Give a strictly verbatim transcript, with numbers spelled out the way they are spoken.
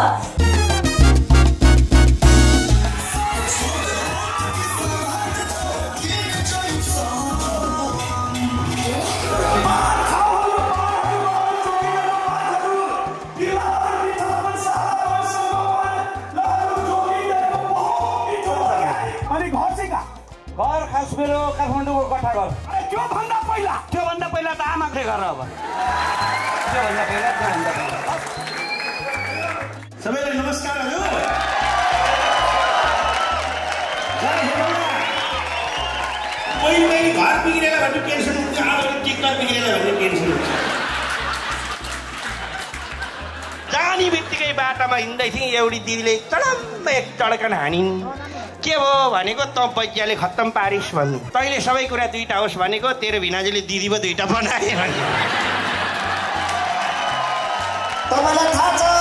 घर खास मेरो काठमाडौँको कठा घर। त्यो भन्दा पहिला त्यो भन्दा पहिला त आमाको घर अब त्यो भन्दा पहिला त्यो भन्दा पहिला सबैलाई नमस्कार हजुर। पहिले पहिले घर बिग्रेर भन्ने टेन्सन हुन्छ, अब टिकट बिग्रेर भन्ने टेन्सन हुन्छ। जाने बित्तिकै बाटामा हिँड्दै थिएँ, एउटी दिदीले चडम्म एक चड्कन हानिन्। के भयो भनेको त पैकियाले खत्तम पारिस भन्नु, तैँले सबै कुरा दुईटा होस् भनेको तेरो भिनाजुले दिदी पो दुईटा बनाए भन्नु। तपाईँलाई थाहा छ